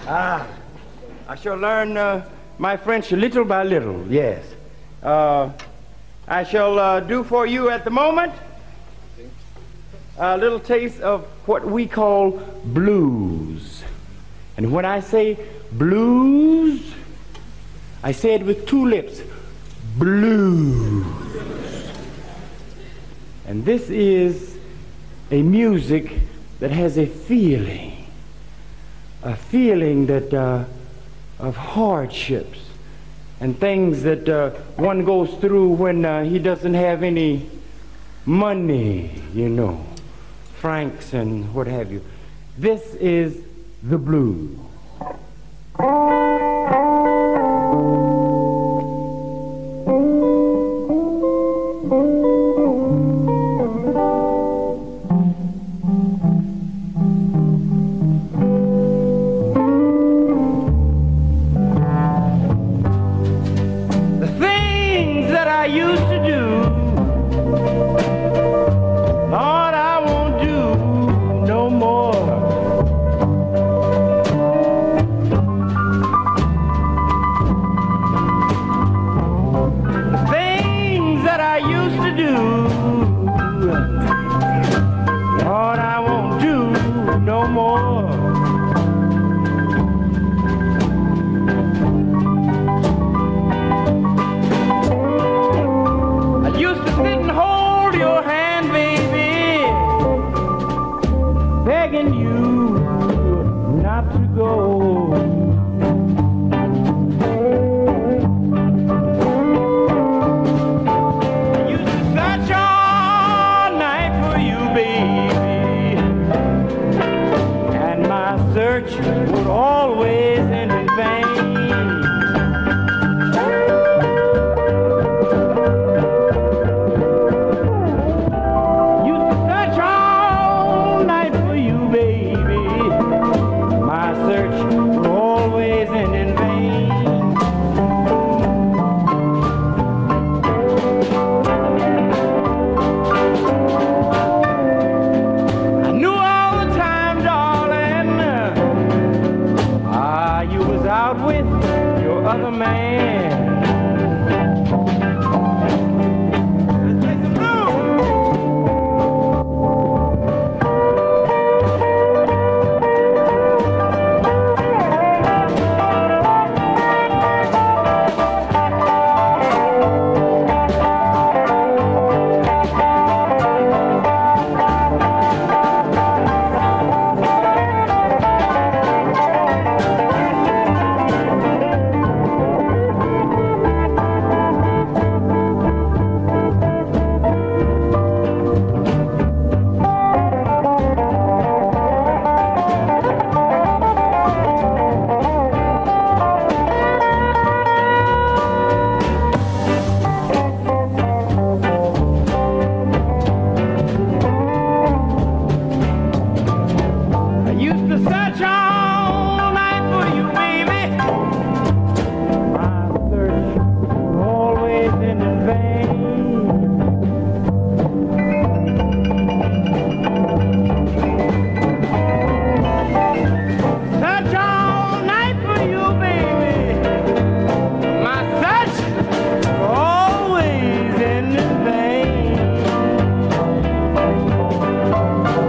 Ah, I shall learn my French little by little, yes. I shall do for you at the moment a little taste of what we call blues. And when I say blues, I say it with two lips, blues. And this is a music that has a feeling that of hardships and things that one goes through when he doesn't have any money, you know, francs and what have you. This is the blues.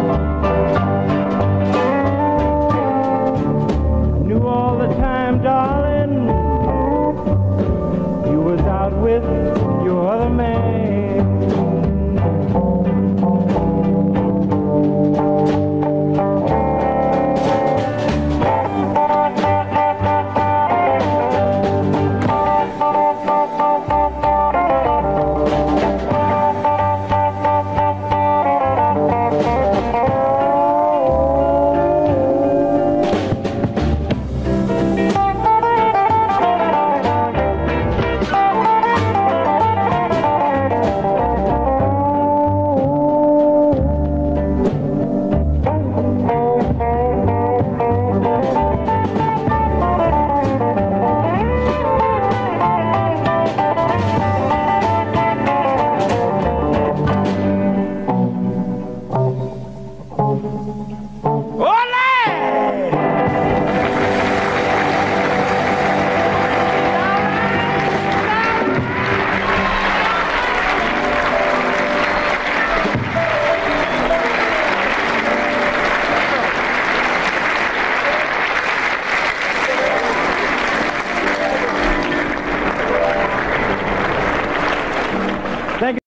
Darling,